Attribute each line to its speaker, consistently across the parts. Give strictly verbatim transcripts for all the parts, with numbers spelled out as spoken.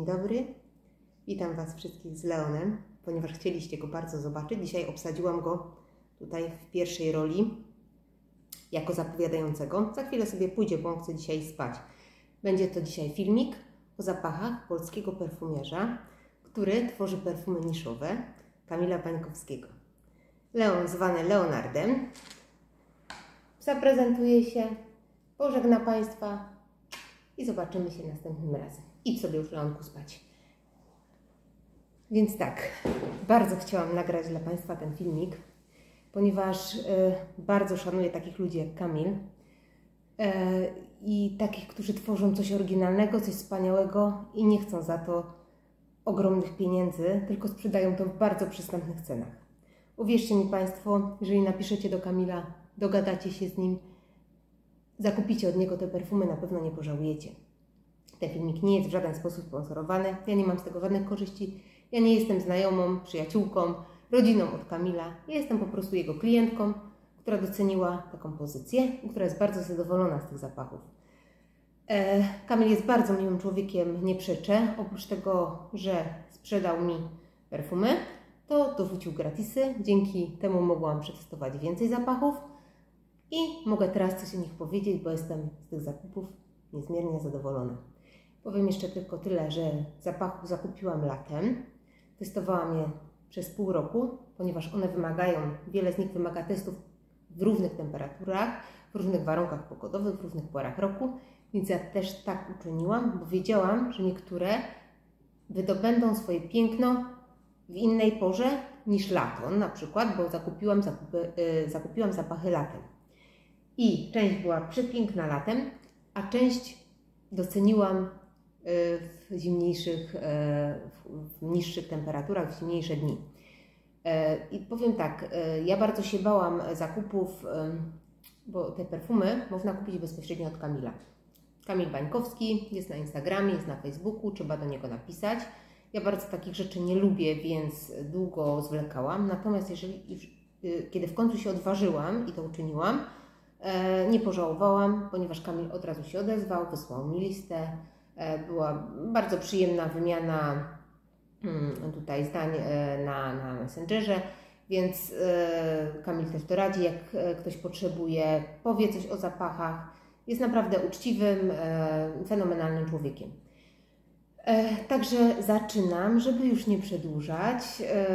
Speaker 1: Dzień dobry, witam Was wszystkich z Leonem, ponieważ chcieliście go bardzo zobaczyć. Dzisiaj obsadziłam go tutaj w pierwszej roli jako zapowiadającego. Za chwilę sobie pójdzie, bo on chce dzisiaj spać. Będzie to dzisiaj filmik o zapachach polskiego perfumierza, który tworzy perfumy niszowe, Kamila Bańkowskiego. Leon, zwany Leonardem, zaprezentuje się, pożegna Państwa i zobaczymy się następnym razem. Idź sobie już, Leonku, spać. Więc tak, bardzo chciałam nagrać dla Państwa ten filmik, ponieważ y, bardzo szanuję takich ludzi jak Kamil y, i takich, którzy tworzą coś oryginalnego, coś wspaniałego i nie chcą za to ogromnych pieniędzy, tylko sprzedają to w bardzo przystępnych cenach. Uwierzcie mi Państwo, jeżeli napiszecie do Kamila, dogadacie się z nim, zakupicie od niego te perfumy, na pewno nie pożałujecie. Ten filmik nie jest w żaden sposób sponsorowany, ja nie mam z tego żadnych korzyści, ja nie jestem znajomą, przyjaciółką, rodziną od Kamila, ja jestem po prostu jego klientką, która doceniła taką pozycję i która jest bardzo zadowolona z tych zapachów. E, Kamil jest bardzo miłym człowiekiem, nie przeczę, oprócz tego, że sprzedał mi perfumy, to dorzucił gratisy, dzięki temu mogłam przetestować więcej zapachów i mogę teraz coś o nich powiedzieć, bo jestem z tych zakupów niezmiernie zadowolona. Powiem jeszcze tylko tyle, że zapachów zakupiłam latem, testowałam je przez pół roku, ponieważ one wymagają, wiele z nich wymaga testów w różnych temperaturach, w różnych warunkach pogodowych, w różnych porach roku, więc ja też tak uczyniłam, bo wiedziałam, że niektóre wydobędą swoje piękno w innej porze niż lato, na przykład, bo zakupiłam, zakupy, yy, zakupiłam zapachy latem. I część była przepiękna latem, a część doceniłam w zimniejszych, w niższych temperaturach, w zimniejsze dni. I powiem tak, ja bardzo się bałam zakupów, bo te perfumy można kupić bezpośrednio od Kamila. Kamil Bańkowski jest na Instagramie, jest na Facebooku, trzeba do niego napisać. Ja bardzo takich rzeczy nie lubię, więc długo zwlekałam. Natomiast jeżeli, kiedy w końcu się odważyłam i to uczyniłam, nie pożałowałam, ponieważ Kamil od razu się odezwał, wysłał mi listę. Była bardzo przyjemna wymiana tutaj zdań na, na Messengerze, więc Kamil też doradzi, jak ktoś potrzebuje, powie coś o zapachach. Jest naprawdę uczciwym, fenomenalnym człowiekiem. Także zaczynam, żeby już nie przedłużać,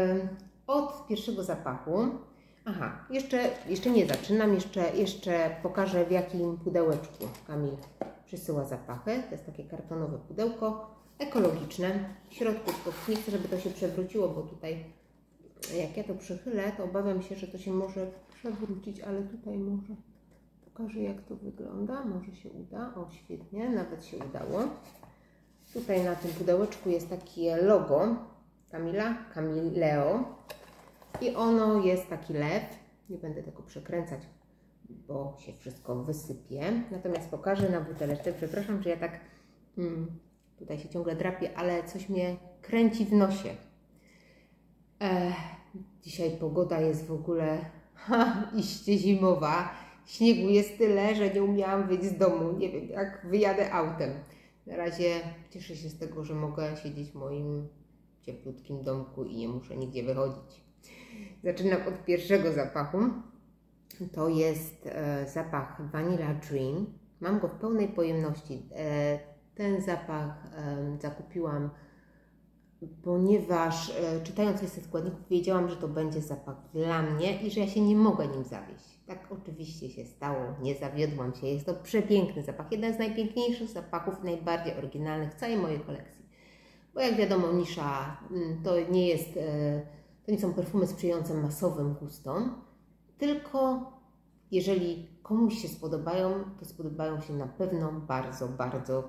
Speaker 1: od pierwszego zapachu. Aha, jeszcze, jeszcze nie zaczynam, jeszcze, jeszcze pokażę, w jakim pudełeczku Kamil przysyła zapachy. To jest takie kartonowe pudełko, ekologiczne. W środku, nie chcę, żeby to się przewróciło, bo tutaj jak ja to przychylę, to obawiam się, że to się może przewrócić, ale tutaj może pokażę, jak to wygląda. Może się uda. O, świetnie, nawet się udało. Tutaj na tym pudełeczku jest takie logo Kamila, Kamileo. I ono jest taki lew. Nie będę tego przekręcać, bo się wszystko wysypie. Natomiast pokażę na buteleczce. Przepraszam, że ja tak hmm, tutaj się ciągle drapię, ale coś mnie kręci w nosie. Ech, dzisiaj pogoda jest w ogóle ha, iście zimowa. Śniegu jest tyle, że nie umiałam wyjść z domu. Nie wiem, jak wyjadę autem. Na razie cieszę się z tego, że mogę siedzieć w moim cieplutkim domku i nie muszę nigdzie wychodzić. Zaczynam od pierwszego zapachu. To jest e, zapach Vanilla Dream. Mam go w pełnej pojemności. E, ten zapach e, zakupiłam, ponieważ e, czytając listę składników wiedziałam, że to będzie zapach dla mnie i że ja się nie mogę nim zawieść. Tak oczywiście się stało. Nie zawiodłam się. Jest to przepiękny zapach. Jeden z najpiękniejszych zapachów, najbardziej oryginalnych w całej mojej kolekcji. Bo jak wiadomo, nisza to nie jest, e, to nie są perfumy sprzyjające masowym gustom, tylko jeżeli komuś się spodobają, to spodobają się na pewno bardzo, bardzo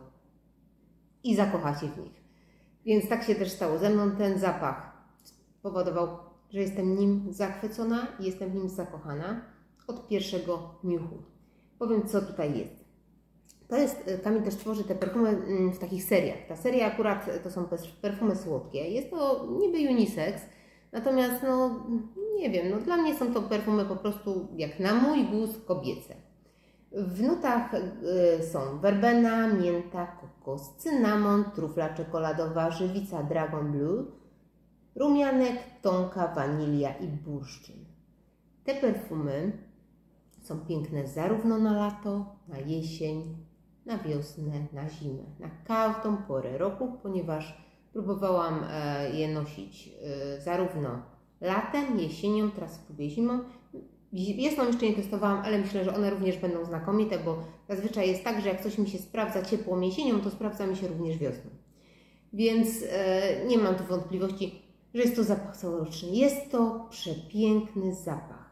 Speaker 1: i zakocha się w nich. Więc tak się też stało ze mną. Ten zapach spowodował, że jestem nim zachwycona i jestem nim zakochana od pierwszego niuchu. Powiem, co tutaj jest. To jest, Kamil też tworzy te perfumy w takich seriach. Ta seria akurat to są perfumy słodkie. Jest to niby unisex, natomiast no nie wiem, no dla mnie są to perfumy po prostu jak na mój gust kobiece. W nutach y, są werbena, mięta, kokos, cynamon, trufla czekoladowa, żywica Dragon Blue, rumianek, tonka, wanilia i bursztyn. Te perfumy są piękne zarówno na lato, na jesień, na wiosnę, na zimę, na każdą porę roku, ponieważ próbowałam e, je nosić e, zarówno latem, jesienią, teraz próbuję zimą. Wiosną jeszcze nie testowałam, ale myślę, że one również będą znakomite, bo zazwyczaj jest tak, że jak coś mi się sprawdza ciepłą jesienią, to sprawdza mi się również wiosną. Więc e, nie mam tu wątpliwości, że jest to zapach całoroczny. Jest to przepiękny zapach.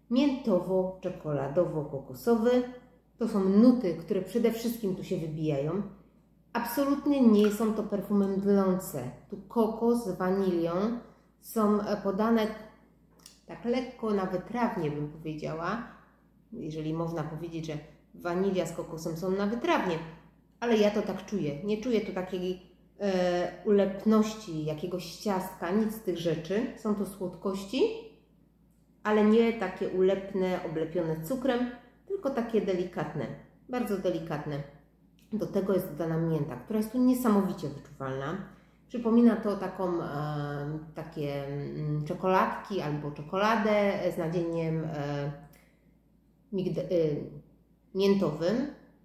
Speaker 1: Miętowo-czekoladowo-kokosowy. To są nuty, które przede wszystkim tu się wybijają. Absolutnie nie są to perfumy mdlące. Tu kokos z wanilią są podane tak lekko, nawet trawnie bym powiedziała. Jeżeli można powiedzieć, że wanilia z kokosem są nawet trawnie. Ale ja to tak czuję. Nie czuję tu takiej e, ulepności, jakiegoś ciastka, nic z tych rzeczy. Są to słodkości, ale nie takie ulepne, oblepione cukrem, tylko takie delikatne, bardzo delikatne. Do tego jest dodana mięta, która jest tu niesamowicie wyczuwalna. Przypomina to taką, e, takie mm, czekoladki albo czekoladę z nadzieniem e, migd- e, miętowym.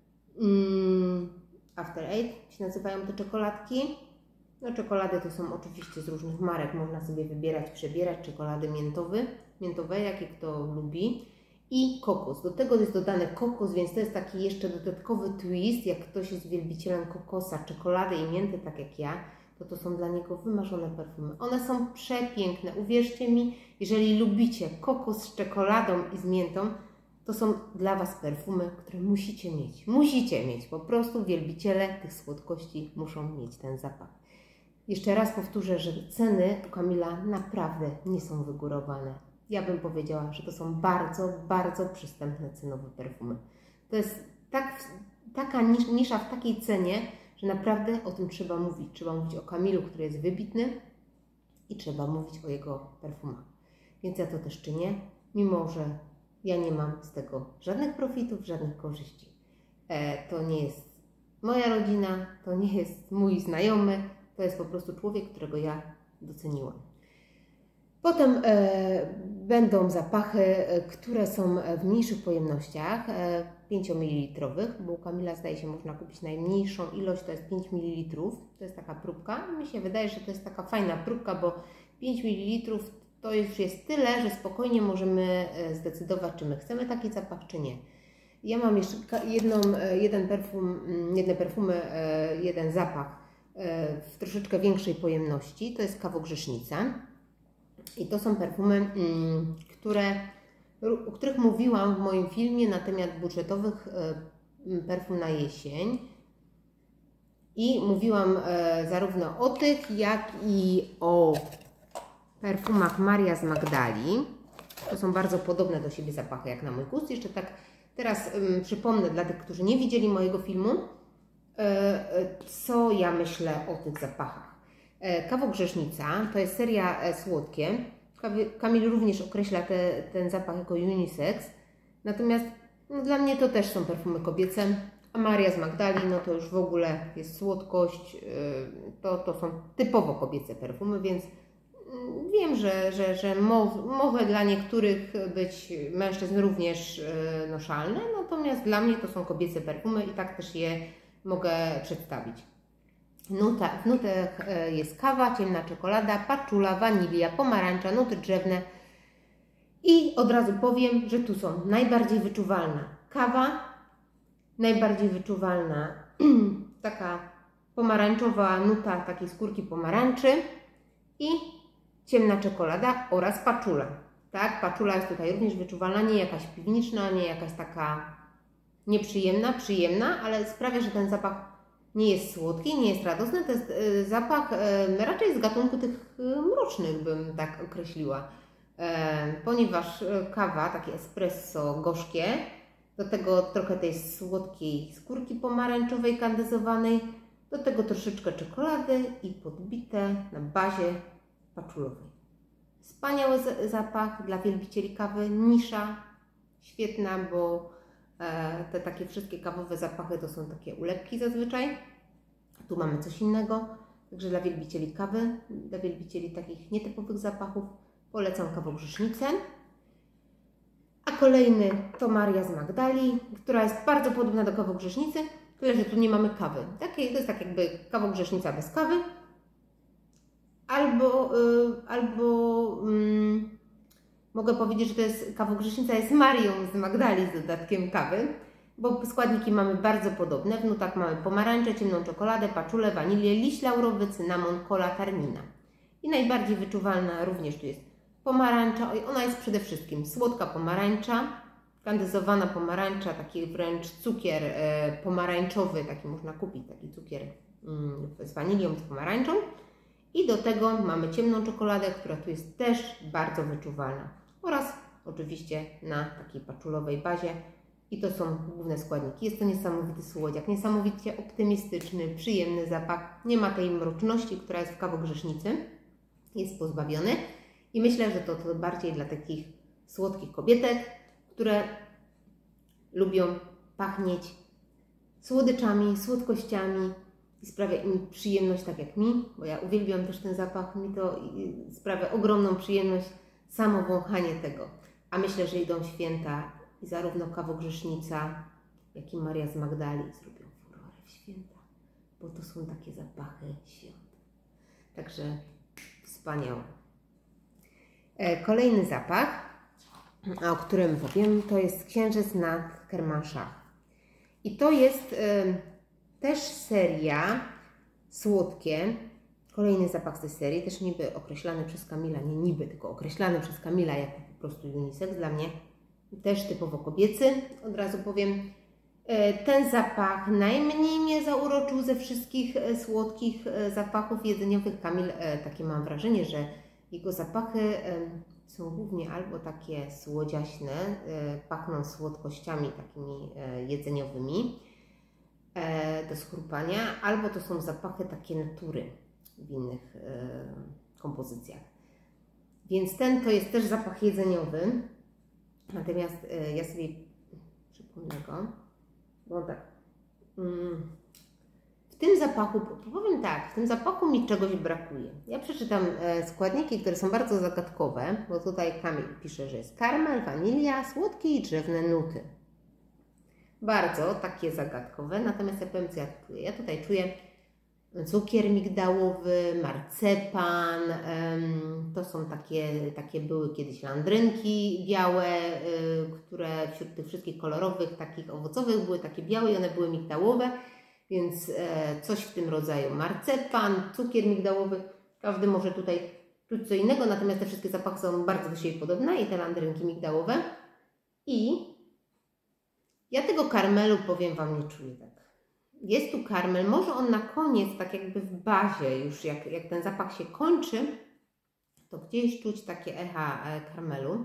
Speaker 1: Mm, After Eight się nazywają te czekoladki. No, czekolady to są oczywiście z różnych marek, można sobie wybierać, przebierać czekolady miętowe, miętowe, jakie kto lubi. I kokos. Do tego jest dodany kokos, więc to jest taki jeszcze dodatkowy twist. Jak ktoś jest wielbicielem kokosa, czekolady i mięty, tak jak ja, to to są dla niego wymarzone perfumy. One są przepiękne. Uwierzcie mi, jeżeli lubicie kokos z czekoladą i z miętą, to są dla Was perfumy, które musicie mieć. Musicie mieć. Po prostu wielbiciele tych słodkości muszą mieć ten zapach. Jeszcze raz powtórzę, że ceny u Kamila naprawdę nie są wygórowane. Ja bym powiedziała, że to są bardzo, bardzo przystępne cenowe perfumy. To jest tak, taka nisza w takiej cenie, że naprawdę o tym trzeba mówić. Trzeba mówić o Kamilu, który jest wybitny i trzeba mówić o jego perfumach. Więc ja to też czynię, mimo że ja nie mam z tego żadnych profitów, żadnych korzyści. E, to nie jest moja rodzina, to nie jest mój znajomy, to jest po prostu człowiek, którego ja doceniłam. Potem e, będą zapachy, e, które są w mniejszych pojemnościach, e, pięć mililitrów, bo u Kamila zdaje się można kupić najmniejszą ilość, to jest pięć mililitrów, to jest taka próbka. Mi się wydaje, że to jest taka fajna próbka, bo pięć mililitrów to już jest tyle, że spokojnie możemy zdecydować, czy my chcemy taki zapach, czy nie. Ja mam jeszcze jedną, jeden perfum, jedne perfumy, jeden zapach w troszeczkę większej pojemności, to jest Kawogrzesznica. I to są perfumy, które, o których mówiłam w moim filmie na temat budżetowych perfum na jesień. I mówiłam zarówno o tych, jak i o perfumach Maria z Magdali. To są bardzo podobne do siebie zapachy, jak na mój gust. Jeszcze tak teraz przypomnę dla tych, którzy nie widzieli mojego filmu, co ja myślę o tych zapachach. Kawogrzesznica to jest seria słodkie. Kamil również określa te, ten zapach jako unisex. Natomiast no, dla mnie to też są perfumy kobiece. A Maria z Magdali, no to już w ogóle jest słodkość. To, to są typowo kobiece perfumy, więc wiem, że, że, że może dla niektórych być mężczyzn również noszalne. Natomiast dla mnie to są kobiece perfumy i tak też je mogę przedstawić. Nuta, w nutach jest kawa, ciemna czekolada, paczula, wanilia, pomarańcza, nuty drzewne. I od razu powiem, że tu są najbardziej wyczuwalna kawa, najbardziej wyczuwalna taka pomarańczowa nuta takiej skórki pomarańczy i ciemna czekolada oraz paczula. Tak, paczula jest tutaj również wyczuwalna, nie jakaś piwniczna, nie jakaś taka nieprzyjemna, przyjemna, ale sprawia, że ten zapach nie jest słodki, nie jest radosny. To jest zapach raczej z gatunku tych mrocznych, bym tak określiła. Ponieważ kawa, takie espresso gorzkie, do tego trochę tej słodkiej skórki pomarańczowej, kandyzowanej, do tego troszeczkę czekolady i podbite na bazie paczulowej. Wspaniały zapach dla wielbicieli kawy, nisza, świetna, bo Te takie wszystkie kawowe zapachy to są takie ulepki zazwyczaj. Tu mamy coś innego. Także dla wielbicieli kawy, dla wielbicieli takich nietypowych zapachów polecam kawogrzesznicę. A kolejny to Maria z Magdali, która jest bardzo podobna do kawogrzesznicy, tyle że tu nie mamy kawy. Takie, to jest tak jakby kawogrzesznica bez kawy. Albo, yy, albo yy, mogę powiedzieć, że to jest kawogrzesznica jest Marią z Magdali z dodatkiem kawy, bo składniki mamy bardzo podobne. W nutach mamy pomarańczę, ciemną czekoladę, paczulę, wanilię, liść laurowy, cynamon, kola, tarnina. I najbardziej wyczuwalna również tu jest pomarańcza. Ona jest przede wszystkim słodka pomarańcza, kandyzowana pomarańcza, taki wręcz cukier e, pomarańczowy, taki można kupić, taki cukier mm, z wanilią, z pomarańczą. I do tego mamy ciemną czekoladę, która tu jest też bardzo wyczuwalna. Oraz oczywiście na takiej paczulowej bazie. I to są główne składniki. Jest to niesamowity słodziak, niesamowicie optymistyczny, przyjemny zapach. Nie ma tej mroczności, która jest w kawogrzesznicy. Jest pozbawiony. I myślę, że to, to bardziej dla takich słodkich kobietek, które lubią pachnieć słodyczami, słodkościami i sprawia im przyjemność, tak jak mi, bo ja uwielbiam też ten zapach. Mi to sprawia ogromną przyjemność samo wąchanie tego. A myślę, że idą święta i zarówno kawogrzesznica, jak i Maria z Magdali zrobią furorę w święta, bo to są takie zapachy świąt. Także wspaniałe. Kolejny zapach, o którym powiem, to jest Księżyc nad Kermanshah. I to jest y, też seria słodkie. Kolejny zapach z tej serii, też niby określany przez Kamila, nie niby, tylko określany przez Kamila jako po prostu unisex. Dla mnie też typowo kobiecy, od razu powiem. Ten zapach najmniej mnie zauroczył ze wszystkich słodkich zapachów jedzeniowych. Kamil, takie mam wrażenie, że jego zapachy są głównie albo takie słodziaśne, pachną słodkościami takimi jedzeniowymi do schrupania, albo to są zapachy takie natury w innych kompozycjach. Więc ten to jest też zapach jedzeniowy. Natomiast ja sobie przypomnę go, bo tak, w tym zapachu, powiem tak, w tym zapachu mi czegoś brakuje. Ja przeczytam składniki, które są bardzo zagadkowe, bo tutaj Kamil pisze, że jest karmel, wanilia, słodkie i drzewne nuty. Bardzo takie zagadkowe, natomiast ja powiem, co ja tu czuję. Ja tutaj czuję cukier migdałowy, marcepan, to są takie, takie były kiedyś landrynki białe, które wśród tych wszystkich kolorowych, takich owocowych były takie białe i one były migdałowe, więc coś w tym rodzaju. Marcepan, cukier migdałowy, każdy może tutaj czuć co innego, natomiast te wszystkie zapachy są bardzo do siebie podobne i te landrynki migdałowe. I ja tego karmelu, powiem Wam, nie czuję tak. Jest tu karmel, może on na koniec, tak jakby w bazie, już jak, jak ten zapach się kończy, to gdzieś czuć takie echa karmelu.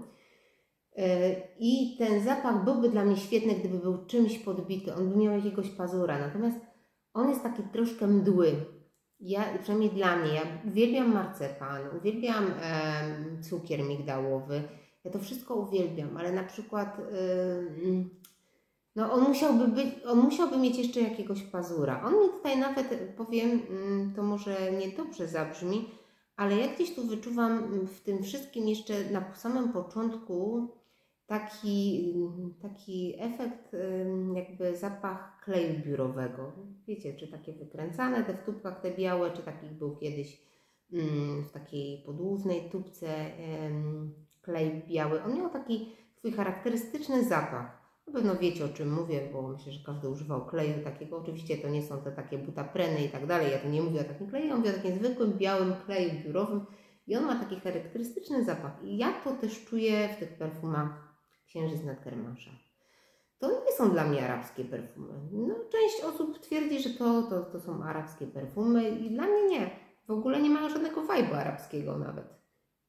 Speaker 1: I ten zapach byłby dla mnie świetny, gdyby był czymś podbity, on by miał jakiegoś pazura, natomiast on jest taki troszkę mdły. Ja, przynajmniej dla mnie, ja uwielbiam marcepan, uwielbiam e, cukier migdałowy, ja to wszystko uwielbiam, ale na przykład... E, No on musiałby być, on musiałby mieć jeszcze jakiegoś pazura. On mi tutaj nawet, powiem, to może niedobrze zabrzmi, ale ja gdzieś tu wyczuwam w tym wszystkim jeszcze na samym początku taki, taki efekt, jakby zapach kleju biurowego. Wiecie, czy takie wykręcane te w tubkach, te białe, czy takich był kiedyś w takiej podłużnej tubce klej biały. On miał taki swój charakterystyczny zapach. Na pewno wiecie, o czym mówię, bo myślę, że każdy używał kleju takiego. Oczywiście to nie są te takie butapreny i tak dalej. Ja tu nie mówię o takim kleju, ja mówię o takim zwykłym, białym kleju biurowym. I on ma taki charakterystyczny zapach. I ja to też czuję w tych perfumach Księżyc nad Kermanshah. To nie są dla mnie arabskie perfumy. No, część osób twierdzi, że to, to, to są arabskie perfumy i dla mnie nie. W ogóle nie mają żadnego vibe'u arabskiego nawet.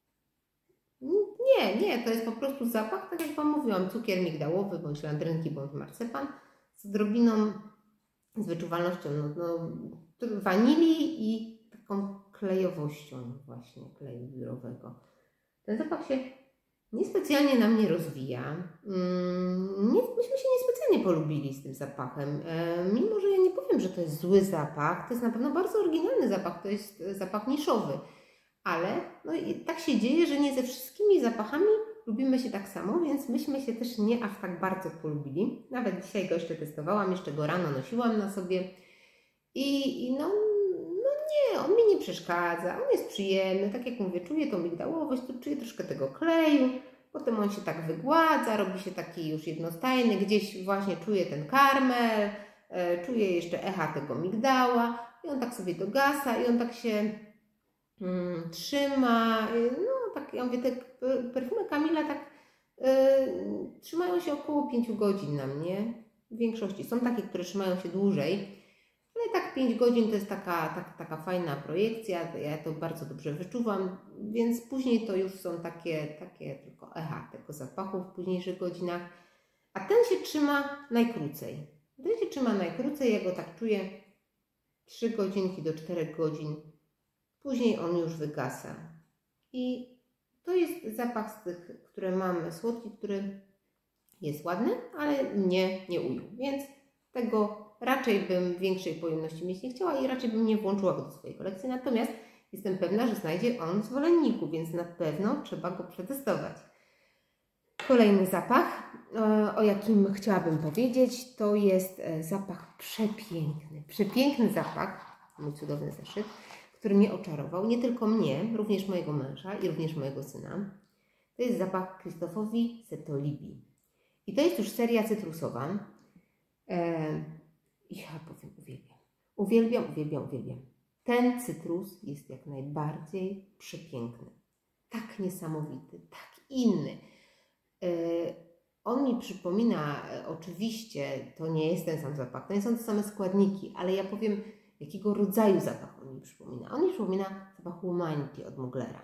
Speaker 1: Nie, nie, to jest po prostu zapach, tak jak Wam mówiłam, cukier migdałowy, bądź landrynki, bądź marcepan z odrobiną, z wyczuwalnością no, no, wanilii i taką klejowością właśnie kleju biurowego. Ten zapach się niespecjalnie na mnie rozwija. Nie, myśmy się niespecjalnie polubili z tym zapachem. Mimo że ja nie powiem, że to jest zły zapach, to jest na pewno bardzo oryginalny zapach, to jest zapach niszowy. Ale no i tak się dzieje, że nie ze wszystkimi zapachami lubimy się tak samo, więc myśmy się też nie aż tak bardzo polubili. Nawet dzisiaj go jeszcze testowałam, jeszcze go rano nosiłam na sobie. I, i no, no nie, on mi nie przeszkadza, on jest przyjemny, tak jak mówię, czuję tą migdałowość, tu czuję troszkę tego kleju, potem on się tak wygładza, robi się taki już jednostajny, gdzieś właśnie czuję ten karmel, e, czuję jeszcze echa tego migdała i on tak sobie dogasa i on tak się mm, trzyma, no tak, ja mówię, te perfumy Camilla tak e, trzymają się około pięciu godzin na mnie, w większości są takie, które trzymają się dłużej. Ale tak pięć godzin to jest taka, tak, taka fajna projekcja, ja to bardzo dobrze wyczuwam, więc później to już są takie, takie tylko echa tego zapachu w późniejszych godzinach. A ten się trzyma najkrócej. Ten się trzyma najkrócej, ja go tak czuję trzy godzinki do czterech godzin. Później on już wygasa. I to jest zapach z tych, które mamy, słodki, który jest ładny, ale mnie nie ujął. Więc tego raczej bym większej pojemności mieć nie chciała i raczej bym nie włączyła go do swojej kolekcji. Natomiast jestem pewna, że znajdzie on zwolenników, więc na pewno trzeba go przetestować. Kolejny zapach, o jakim chciałabym powiedzieć, to jest zapach przepiękny. Przepiękny zapach, mój cudowny zeszyt, który mnie oczarował. Nie tylko mnie, również mojego męża i również mojego syna. To jest zapach Christophowi Setolibi. I to jest już seria cytrusowa. Ja powiem, uwielbiam. Uwielbiam, uwielbiam, uwielbiam. Ten cytrus jest jak najbardziej przepiękny. Tak niesamowity, tak inny. On mi przypomina, oczywiście to nie jest ten sam zapach, to nie są te same składniki, ale ja powiem, jakiego rodzaju zapach on mi przypomina. On mi przypomina zapach łomańki od Muglera.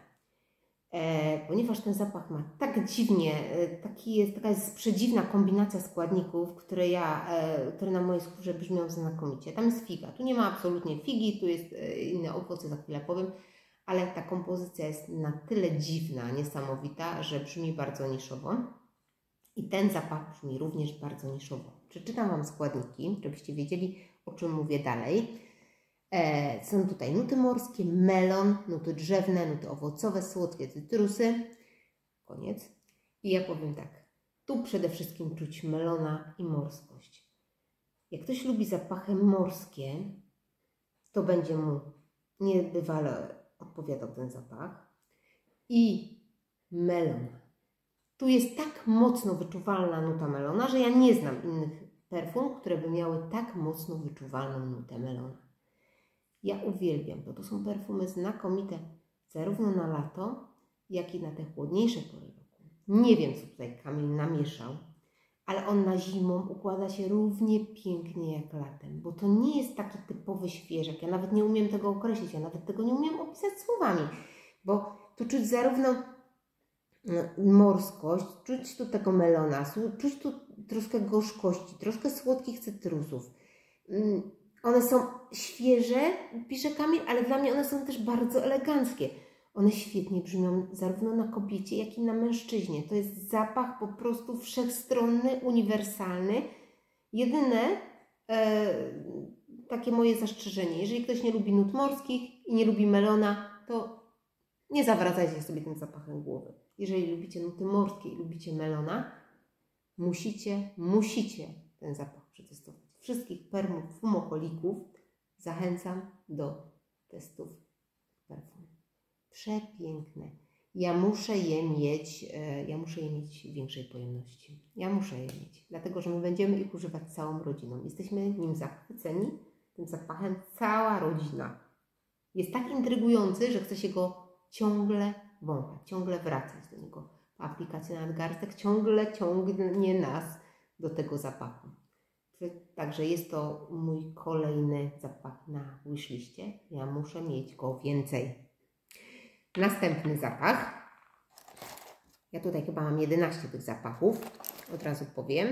Speaker 1: E, ponieważ ten zapach ma tak dziwnie, e, taki jest, taka jest przedziwna kombinacja składników, które, ja, e, które na mojej skórze brzmią znakomicie. Tam jest figa, tu nie ma absolutnie figi, tu jest e, inne owoce, za chwilę powiem, ale ta kompozycja jest na tyle dziwna, niesamowita, że brzmi bardzo niszowo. I ten zapach brzmi również bardzo niszowo. Przeczytam Wam składniki, żebyście wiedzieli, o czym mówię dalej. E, są tutaj nuty morskie, melon, nuty drzewne, nuty owocowe, słodkie cytrusy. Koniec. I ja powiem tak, tu przede wszystkim czuć melona i morskość. Jak ktoś lubi zapachy morskie, to będzie mu niebywale odpowiadał ten zapach. I melon. Tu jest tak mocno wyczuwalna nuta melona, że ja nie znam innych perfum, które by miały tak mocno wyczuwalną nutę melona. Ja uwielbiam to. To są perfumy znakomite zarówno na lato, jak i na te chłodniejsze pory roku. Nie wiem, co tutaj Kamil namieszał, ale on na zimą układa się równie pięknie jak latem, bo to nie jest taki typowy świeżak. Ja nawet nie umiem tego określić, ja nawet tego nie umiem opisać słowami, bo tu czuć zarówno morskość, czuć tu tego melona, czuć tu troszkę gorzkości, troszkę słodkich cytrusów. One są świeże, pisze Kamil, ale dla mnie one są też bardzo eleganckie. One świetnie brzmią zarówno na kobiecie, jak i na mężczyźnie. To jest zapach po prostu wszechstronny, uniwersalny. Jedyne e, takie moje zastrzeżenie, jeżeli ktoś nie lubi nut morskich i nie lubi melona, to nie zawracajcie sobie tym zapachem głowy. Jeżeli lubicie nuty morskie i lubicie melona, musicie, musicie ten zapach przetestować. Wszystkich perfumokolików zachęcam do testów perfum. Przepiękne. Ja muszę je mieć, ja muszę je mieć w większej pojemności. Ja muszę je mieć, dlatego że my będziemy ich używać całą rodziną. Jesteśmy nim zachwyceni, tym zapachem cała rodzina. Jest tak intrygujący, że chce się go ciągle wąchać, ciągle wracać do niego. Aplikacja na nadgarstek ciągle ciągnie nas do tego zapachu. Także jest to mój kolejny zapach na wishliście. Ja muszę mieć go więcej. Następny zapach. Ja tutaj chyba mam jedenaście tych zapachów. Od razu powiem.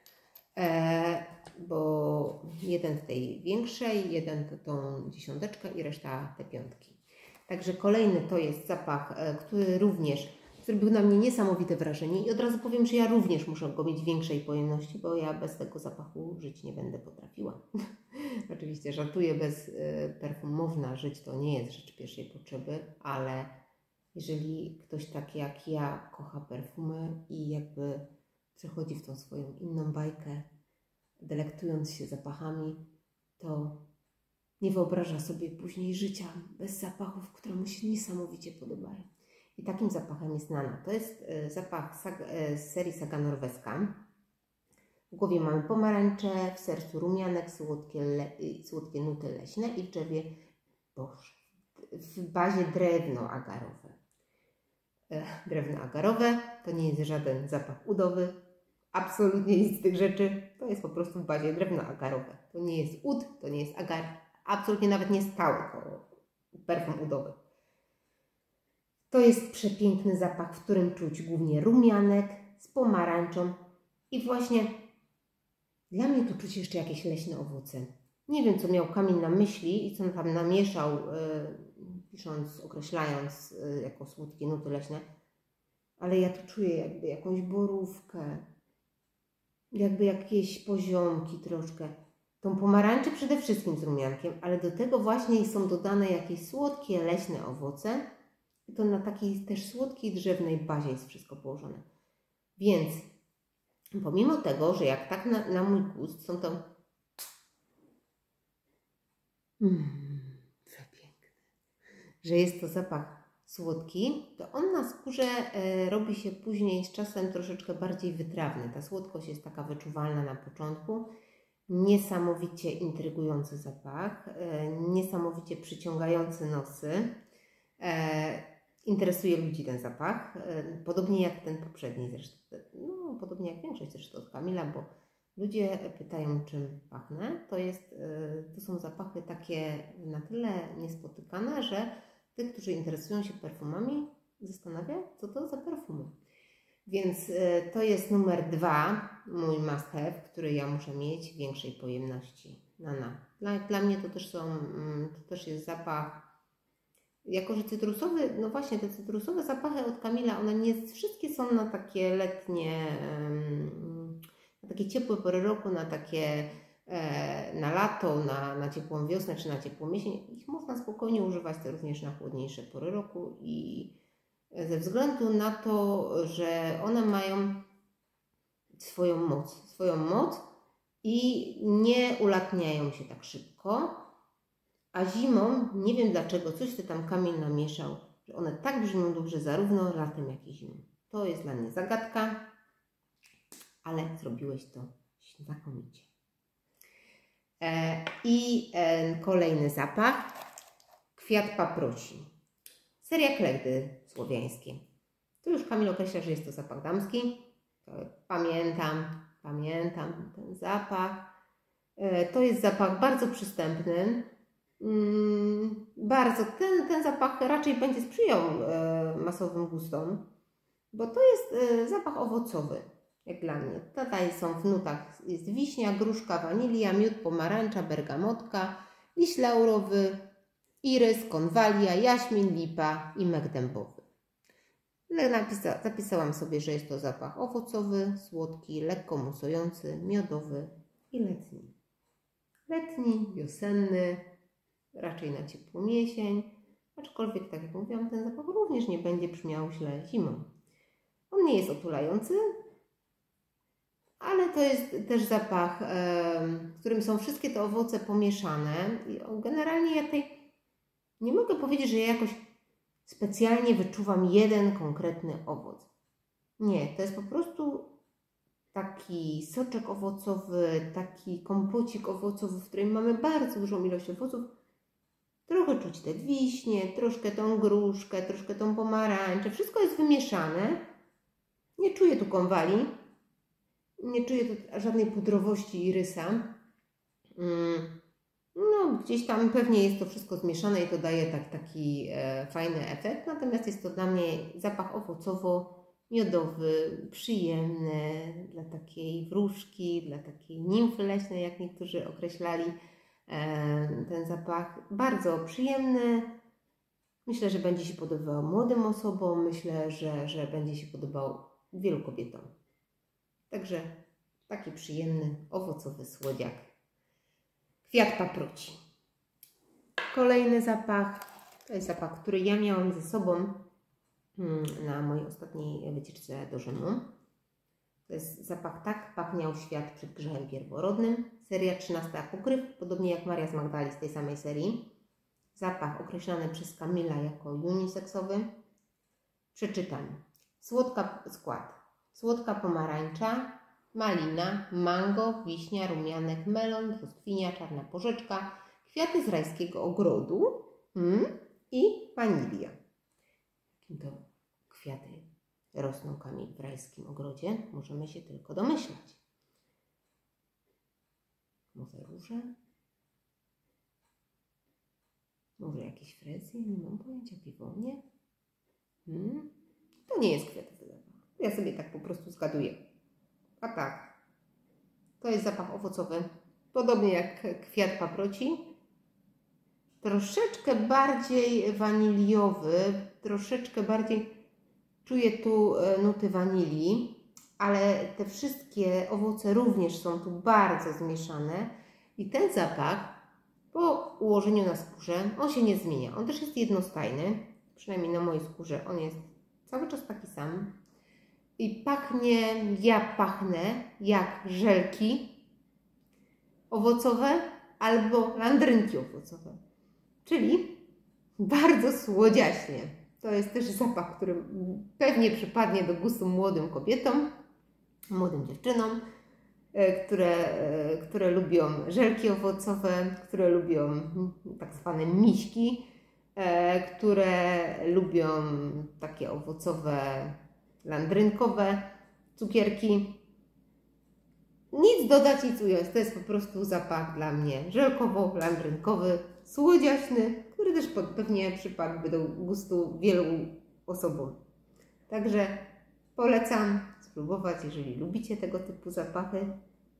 Speaker 1: E, bo jeden w tej większej, jeden to tą dziesiąteczkę i reszta te piątki. Także kolejny to jest zapach, który również zrobił na mnie niesamowite wrażenie i od razu powiem, że ja również muszę go mieć w większej pojemności, bo ja bez tego zapachu żyć nie będę potrafiła. Oczywiście żartuję, bez perfum można żyć, to nie jest rzecz pierwszej potrzeby, ale jeżeli ktoś tak jak ja kocha perfumy i jakby przechodzi w tą swoją inną bajkę, delektując się zapachami, to nie wyobraża sobie później życia bez zapachów, które mu się niesamowicie podobają. I takim zapachem jest Nana. To jest zapach z serii Saga Norweska. W głowie mamy pomarańcze, w sercu rumianek, słodkie, le, słodkie nuty leśne i w drzewie, boże, w bazie drewno agarowe. Drewno agarowe to nie jest żaden zapach udowy. Absolutnie nic z tych rzeczy. To jest po prostu w bazie drewno agarowe. To nie jest ud, to nie jest agar. Absolutnie nawet nie stały perfum udowy. To jest przepiękny zapach, w którym czuć głównie rumianek z pomarańczą i właśnie dla mnie tu czuć jeszcze jakieś leśne owoce. Nie wiem, co miał Kamil na myśli i co on tam namieszał, yy, pisząc, określając yy, jako słodkie nuty leśne, ale ja tu czuję jakby jakąś borówkę, jakby jakieś poziomki troszkę. Tą pomarańczę przede wszystkim z rumiankiem, ale do tego właśnie są dodane jakieś słodkie leśne owoce. I to na takiej też słodkiej, drzewnej bazie jest wszystko położone. Więc pomimo tego, że jak tak na, na mój gust są to mm, przepiękne, że jest to zapach słodki, to on na skórze e, robi się później z czasem troszeczkę bardziej wytrawny. Ta słodkość jest taka wyczuwalna na początku. Niesamowicie intrygujący zapach, e, niesamowicie przyciągający nosy. E, interesuje ludzi ten zapach, e, podobnie jak ten poprzedni zresztą, no podobnie jak większość zresztą od Kamila, bo ludzie pytają, czym pachnę. To, jest, e, to są zapachy takie na tyle niespotykane, że tych, którzy interesują się perfumami, zastanawia, co to za perfumy. Więc e, to jest numer dwa, mój must have, który ja muszę mieć w większej pojemności. Nana. Dla, dla mnie to też, są, to też jest zapach. Jako że cytrusowy, no właśnie te cytrusowe zapachy od Kamila, one nie wszystkie są na takie letnie, na takie ciepłe pory roku, na takie na lato, na, na ciepłą wiosnę czy na ciepłą jesień. Ich można spokojnie używać również na chłodniejsze pory roku i ze względu na to, że one mają swoją moc, swoją moc i nie ulatniają się tak szybko. A zimą, nie wiem dlaczego, coś ty tam Kamil namieszał, że one tak brzmią dobrze zarówno latem, jak i zimą. To jest dla mnie zagadka, ale zrobiłeś to znakomicie. E, I e, kolejny zapach, kwiat paproci. Seria klejdy słowiańskie. Tu już Kamil określa, że jest to zapach damski. To pamiętam, pamiętam ten zapach. E, to jest zapach bardzo przystępny. Mm, bardzo, ten, ten zapach raczej będzie sprzyjał e, masowym gustom, bo to jest e, zapach owocowy, jak dla mnie. Tutaj są w nutach, jest wiśnia, gruszka, wanilia, miód, pomarańcza, bergamotka, liść laurowy, irys, konwalia, jaśmin, lipa i mek dębowy. Napisa, zapisałam sobie, że jest to zapach owocowy, słodki, lekko musujący, miodowy i letni. Letni, wiosenny, raczej na ciepłą jesień, aczkolwiek, tak jak mówiłam, ten zapach również nie będzie brzmiał źle zimą. On nie jest otulający, ale to jest też zapach, w którym są wszystkie te owoce pomieszane. I generalnie ja tutaj nie mogę powiedzieć, że ja jakoś specjalnie wyczuwam jeden konkretny owoc. Nie, to jest po prostu taki soczek owocowy, taki kompocik owocowy, w którym mamy bardzo dużą ilość owoców. Trochę czuć te wiśnie, troszkę tą gruszkę, troszkę tą pomarańczę. Wszystko jest wymieszane. Nie czuję tu konwali. Nie czuję tu żadnej pudrowości irysa. No, gdzieś tam pewnie jest to wszystko zmieszane i to daje tak, taki e, fajny efekt. Natomiast jest to dla mnie zapach owocowo-miodowy, przyjemny dla takiej wróżki, dla takiej nimfy leśnej, jak niektórzy określali. Ten zapach bardzo przyjemny, Myślę, że będzie się podobał młodym osobom, myślę, że, że będzie się podobał wielu kobietom. Także taki przyjemny, owocowy słodziak. Kwiat paproci. Kolejny zapach, to jest zapach, który ja miałam ze sobą na mojej ostatniej wycieczce do Rzymu. To jest zapach Tak pachniał świat przed grzechem pierworodnym. Seria trzynasta Apokryf, podobnie jak Maria z Magdali z tej samej serii. Zapach określany przez Kamila jako uniseksowy. Przeczytam. Słodka skład. Słodka pomarańcza, malina, mango, wiśnia, rumianek, melon, brzoskwinia, czarna porzeczka, kwiaty z rajskiego ogrodu mm, i wanilia. Jakim to kwiaty rosną, Kamil, w rajskim ogrodzie? Możemy się tylko domyślać. Może róże? Może jakieś frezje? Nie mam pojęcia. Piwonie? Hmm? To nie jest kwiatowy zapach. Ja sobie tak po prostu zgaduję. A tak. To jest zapach owocowy. Podobnie jak kwiat paproci. Troszeczkę bardziej waniliowy. Troszeczkę bardziej czuję tu nuty wanilii. Ale te wszystkie owoce również są tu bardzo zmieszane. I ten zapach po ułożeniu na skórze, on się nie zmienia. On też jest jednostajny, przynajmniej na mojej skórze on jest cały czas taki sam. I pachnie, ja pachnę jak żelki owocowe albo landrynki owocowe. Czyli bardzo słodziaśnie. To jest też zapach, który pewnie przypadnie do gustu młodym kobietom, młodym dziewczynom, Które, które lubią żelki owocowe, które lubią tak zwane miśki, które lubią takie owocowe, landrynkowe cukierki. Nic dodać, nic ująć. To jest po prostu zapach dla mnie żelkowo-landrynkowy, słodziaśny, który też pewnie przypadłby do gustu wielu osobom. Także polecam spróbować, jeżeli lubicie tego typu zapachy.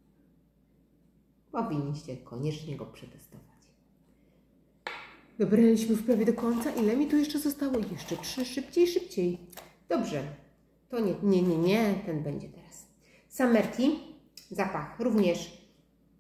Speaker 1: Powinniście koniecznie go przetestować. Dobraliśmy już prawie do końca. Ile mi tu jeszcze zostało? Jeszcze trzy. Szybciej, szybciej. Dobrze. To nie, nie, nie, nie. Ten będzie teraz. Summer Tea. Zapach również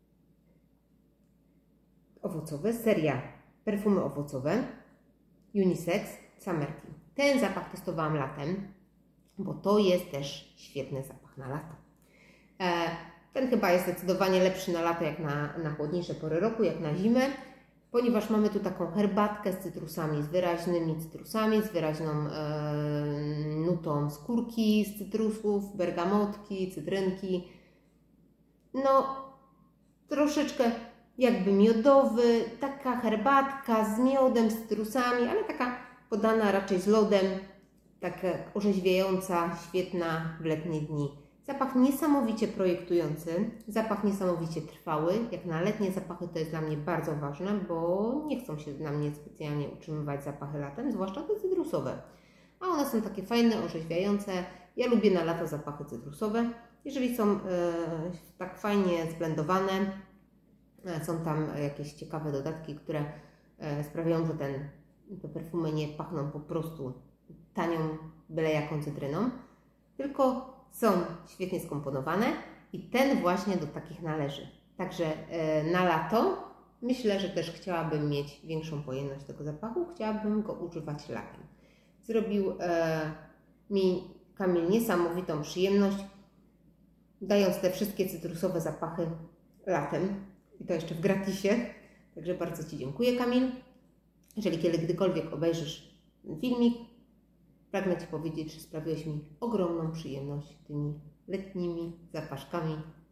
Speaker 1: owocowy. Seria perfumy owocowe. Unisex. Summer Tea. Ten zapach testowałam latem, bo to jest też świetny zapach na lato. E, ten chyba jest zdecydowanie lepszy na lato, jak na, na chłodniejsze pory roku, jak na zimę, ponieważ mamy tu taką herbatkę z cytrusami, z wyraźnymi cytrusami, z wyraźną e, nutą skórki z cytrusów, bergamotki, cytrynki. No, troszeczkę jakby miodowy, taka herbatka z miodem, z cytrusami, ale taka podana raczej z lodem. Taka orzeźwiająca, świetna w letnie dni. Zapach niesamowicie projektujący, zapach niesamowicie trwały. Jak na letnie zapachy to jest dla mnie bardzo ważne, bo nie chcą się na mnie specjalnie utrzymywać zapachy latem, zwłaszcza te cytrusowe. A one są takie fajne, orzeźwiające. Ja lubię na lato zapachy cytrusowe. Jeżeli są e, tak fajnie zblendowane, e, są tam jakieś ciekawe dodatki, które e, sprawiają, że ten, te perfumy nie pachną po prostu tanią, byle jaką cytryną, tylko są świetnie skomponowane i ten właśnie do takich należy. Także e, na lato myślę, że też chciałabym mieć większą pojemność tego zapachu, chciałabym go używać latem. Zrobił e, mi Kamil niesamowitą przyjemność, dając te wszystkie cytrusowe zapachy latem i to jeszcze w gratisie. Także bardzo Ci dziękuję, Kamil. Jeżeli kiedy, gdykolwiek obejrzysz ten filmik, pragnę Ci powiedzieć, że sprawiłeś mi ogromną przyjemność tymi letnimi zapaszkami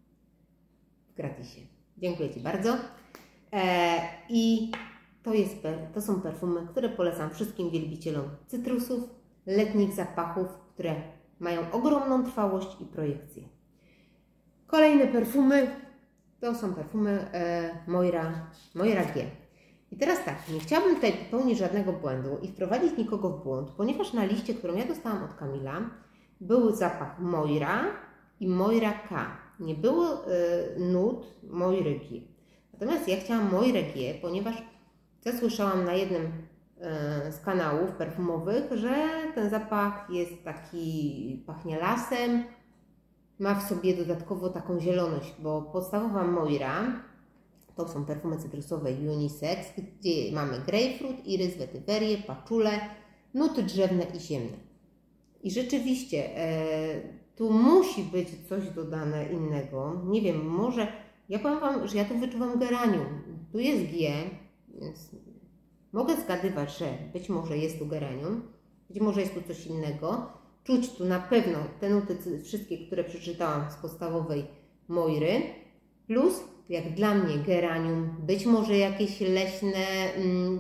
Speaker 1: w gratisie. Dziękuję Ci bardzo. E, I to, jest, to są perfumy, które polecam wszystkim wielbicielom cytrusów, letnich zapachów, które mają ogromną trwałość i projekcję. Kolejne perfumy to są perfumy e, Moira, Moira G. I teraz tak, nie chciałabym tutaj popełnić żadnego błędu i wprowadzić nikogo w błąd, ponieważ na liście, którą ja dostałam od Kamila, był zapach Moira i Moira K. Nie było y, nut Moiry G. Natomiast ja chciałam Moirę G, ponieważ zasłyszałam na jednym z kanałów perfumowych, że ten zapach jest taki, pachnie lasem, ma w sobie dodatkowo taką zieloność, bo podstawowa Moira to są perfumy cytrusowe unisex, gdzie mamy grapefruit, irys, wetywerię, paczule, nuty drzewne i ziemne. I rzeczywiście e, tu musi być coś dodane innego. Nie wiem, może, ja powiem Wam, że ja tu wyczuwam geranium. Tu jest G, więc mogę zgadywać, że być może jest tu geranium, być może jest tu coś innego. Czuć tu na pewno te nuty wszystkie, które przeczytałam z podstawowej Moiry, plus jak dla mnie geranium, być może jakieś leśne mm,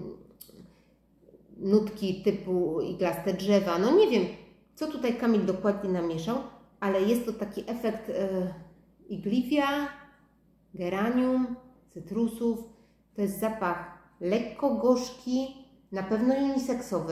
Speaker 1: nutki typu iglaste drzewa, no nie wiem, co tutaj Kamil dokładnie namieszał, ale jest to taki efekt e, igliwia, geranium, cytrusów. To jest zapach lekko gorzki, na pewno uniseksowy,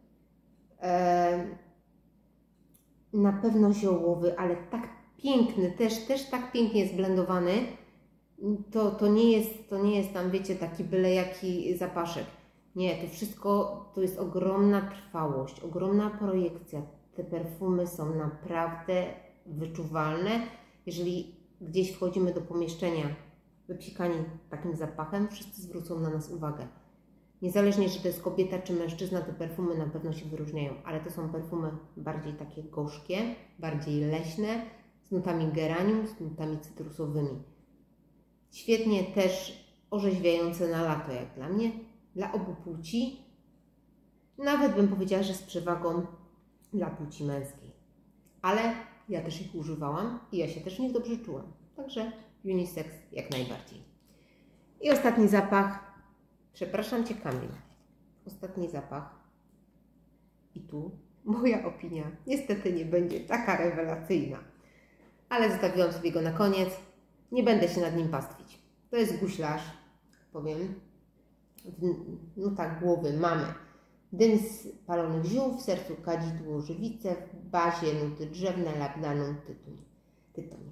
Speaker 1: e, na pewno ziołowy, ale tak piękny, też, też tak pięknie zblendowany. To, to, nie jest, to nie jest tam, wiecie, taki byle jaki zapaszek. Nie, to wszystko, to jest ogromna trwałość, ogromna projekcja. Te perfumy są naprawdę wyczuwalne. Jeżeli gdzieś wchodzimy do pomieszczenia wypsikani takim zapachem, wszyscy zwrócą na nas uwagę. Niezależnie, czy to jest kobieta czy mężczyzna, te perfumy na pewno się wyróżniają, ale to są perfumy bardziej takie gorzkie, bardziej leśne, z nutami geranium, z nutami cytrusowymi. Świetnie też orzeźwiające na lato, jak dla mnie, dla obu płci. Nawet bym powiedziała, że z przewagą dla płci męskiej. Ale ja też ich używałam i ja się też w nich dobrze czułam. Także unisex jak najbardziej. I ostatni zapach. Przepraszam Cię, Kamil. Ostatni zapach. I tu moja opinia niestety nie będzie taka rewelacyjna. Ale zostawiłam sobie go na koniec. Nie będę się nad nim pastwić. To jest guślarz, powiem. W nutach głowy mamy dym z palonych ziół, w sercu kadzidło, żywice, w bazie nuty drzewne, labdanum, tytoń. tytoń.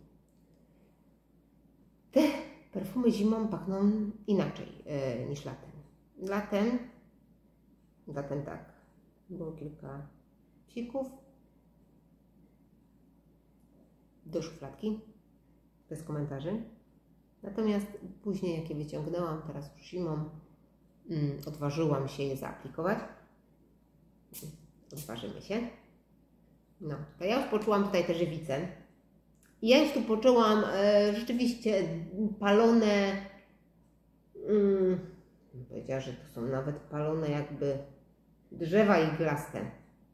Speaker 1: Te perfumy zimą pachną inaczej e, niż latem. Latem, latem tak, było kilka psików do szufladki, bez komentarzy. Natomiast później, jak je wyciągnęłam, teraz już zimą, mm, odważyłam się je zaaplikować. Odważymy się. No, to ja już poczułam tutaj te żywice. I ja już tu poczułam e, rzeczywiście palone, mm, powiedziała, że to są nawet palone jakby drzewa iglaste.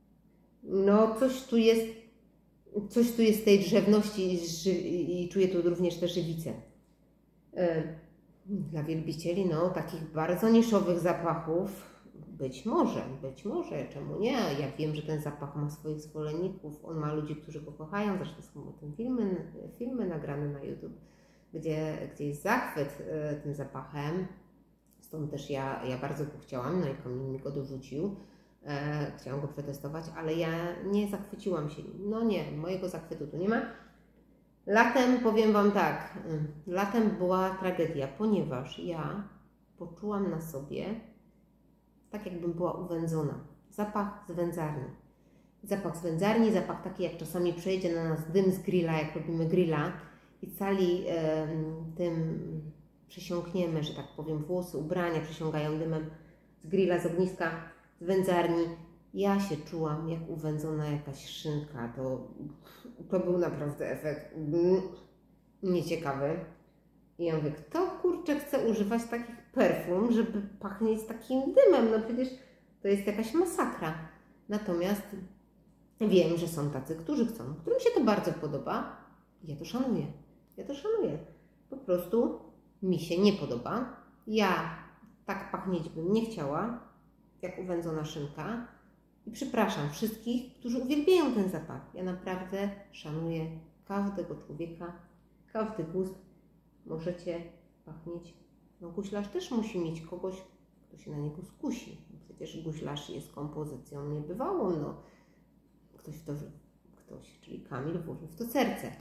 Speaker 1: No, coś tu jest, coś tu jest tej drzewności i, i czuję tu również te żywice. E, dla wielbicieli, no, takich bardzo niszowych zapachów, być może, być może, czemu nie? Ja wiem, że ten zapach ma swoich zwolenników, on ma ludzi, którzy go kochają, zresztą są o tym filmy, filmy nagrane na YouTube, gdzie, gdzie jest zachwyt e, tym zapachem, stąd też ja, ja bardzo go chciałam, no i Kamil mi go dorzucił, e, chciałam go przetestować, ale ja nie zachwyciłam się nim, no nie, mojego zachwytu tu nie ma. Latem powiem Wam tak, latem była tragedia, ponieważ ja poczułam na sobie, tak jakbym była uwędzona. Zapach z wędzarni. Zapach z wędzarni, zapach taki jak czasami przejdzie na nas dym z grilla, jak robimy grilla i cali e, tym przesiąkniemy, że tak powiem, włosy, ubrania przesiągają dymem z grilla, z ogniska, z wędzarni. Ja się czułam jak uwędzona jakaś szynka. To, to był naprawdę efekt nieciekawy. I ja mówię, kto kurczę chce używać takich perfum, żeby pachnieć takim dymem? No przecież to jest jakaś masakra. Natomiast wiem, że są tacy, którzy chcą, którym się to bardzo podoba. Ja to szanuję. Ja to szanuję. Po prostu mi się nie podoba. Ja tak pachnieć bym nie chciała, jak uwędzona szynka. I przepraszam wszystkich, którzy uwielbiają ten zapach. Ja naprawdę szanuję każdego człowieka, każdy gust. Możecie pachnieć. No guślarz też musi mieć kogoś, kto się na niego skusi. Przecież guślarz jest kompozycją niebywałą. No. Ktoś w to, ktoś, czyli Kamil, włożył w to serce.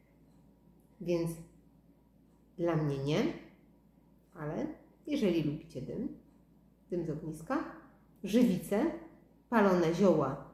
Speaker 1: Więc dla mnie nie, ale jeżeli lubicie dym, dym z ogniska, żywice, palone zioła,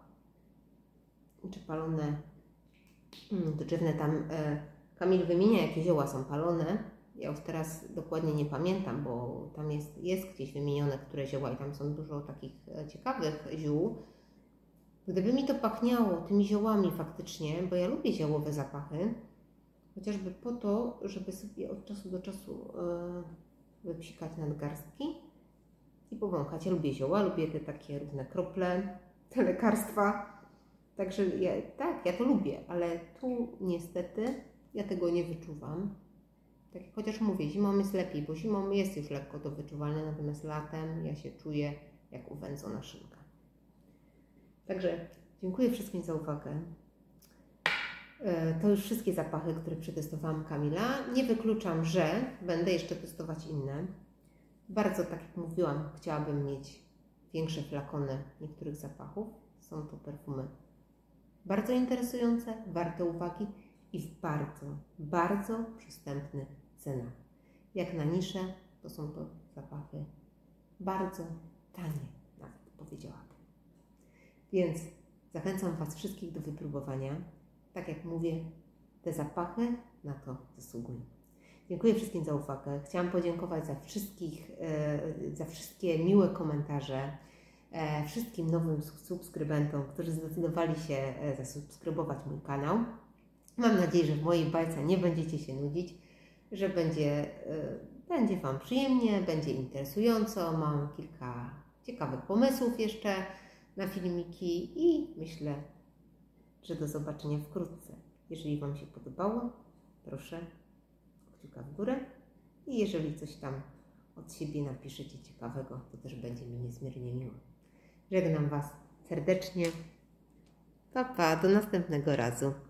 Speaker 1: czy palone hmm, to drzewne tam e, Kamil wymienia, jakie zioła są palone. Ja już teraz dokładnie nie pamiętam, bo tam jest, jest gdzieś wymienione, które zioła i tam są dużo takich e, ciekawych ziół. Gdyby mi to pachniało tymi ziołami faktycznie, bo ja lubię ziołowe zapachy, chociażby po to, żeby sobie od czasu do czasu e, wypsikać nadgarstki i powąchać. Ja lubię zioła, lubię te takie różne krople, te lekarstwa. Także ja, tak, ja to lubię, ale tu niestety ja tego nie wyczuwam. Tak, chociaż mówię, zimą jest lepiej, bo zimą jest już lekko to wyczuwalne, natomiast latem ja się czuję jak uwędzona szynka. Także dziękuję wszystkim za uwagę. To już wszystkie zapachy, które przetestowałam Kamila. Nie wykluczam, że będę jeszcze testować inne. Bardzo, tak jak mówiłam, chciałabym mieć większe flakony niektórych zapachów. Są to perfumy bardzo interesujące, warte uwagi i w bardzo, bardzo przystępnych cenach. Jak na niszę, to są to zapachy bardzo tanie, nawet powiedziałabym. Więc zachęcam Was wszystkich do wypróbowania. Tak jak mówię, te zapachy na to zasługują. Dziękuję wszystkim za uwagę. Chciałam podziękować za, wszystkich, za wszystkie miłe komentarze, wszystkim nowym subskrybentom, którzy zdecydowali się zasubskrybować mój kanał. Mam nadzieję, że w mojej bajce nie będziecie się nudzić, że będzie, będzie Wam przyjemnie, będzie interesująco. Mam kilka ciekawych pomysłów jeszcze na filmiki i myślę, że do zobaczenia wkrótce. Jeżeli Wam się podobało, proszę kciuka w górę i jeżeli coś tam od siebie napiszecie ciekawego, to też będzie mi niezmiernie miło. Żegnam Was serdecznie. Pa, pa, do następnego razu.